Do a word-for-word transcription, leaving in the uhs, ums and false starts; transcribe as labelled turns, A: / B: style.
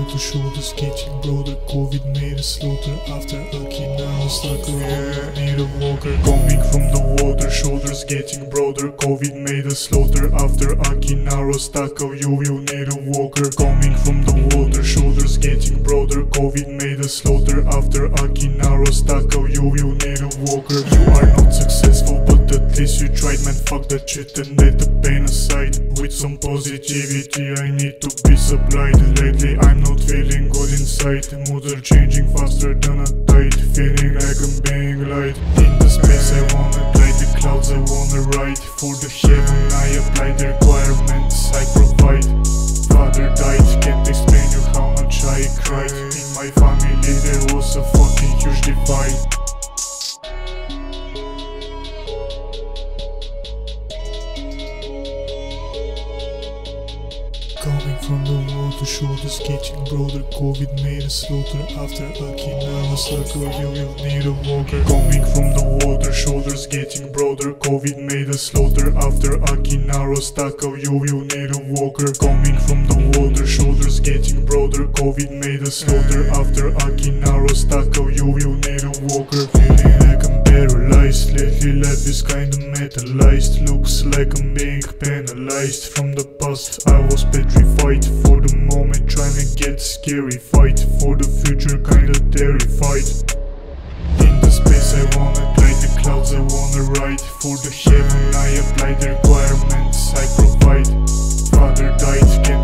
A: water, shoulders getting broader. Covid made a slaughter after akinara stuck around. Need a walker coming from the water, shoulders getting broader. Covid made a slaughter after akinara stuck. You will need a walker coming from the water, shoulders getting broader. Covid made a slaughter after akinara stuck. You will need a walker. You are not successful, but at least you tried, man. Fuck that shit and let the pain aside. With some positivity I need to be supplied. Lately I'm not feeling good inside. Moods are changing faster than a tide. Feeling like I'm being light. In the space I wanna glide, the clouds I wanna ride. For the heaven I apply the requirements I provide. Father died, can't explain you how much I cried. In my family there was a fucking huge divide. Coming from the water, shoulders getting broader. Covid made a slaughter after akinara stuck. You will need a walker. Coming from the water, shoulders getting broader. Covid made a slaughter after akinara stuck. You will need a walker. Coming from the water, shoulders getting broader. Covid made a slaughter after akinara stuck. You will need a walker. Feeling like I'm paralyzed. Lately life is kinda metallized. Looks like I'm being penalized. From the past I was petrified. For the moment trying to get scary. Fight for the future kinda terrified. In the space I wanna glide, the clouds I wanna ride. For the heaven I apply the requirements I provide. Father died, can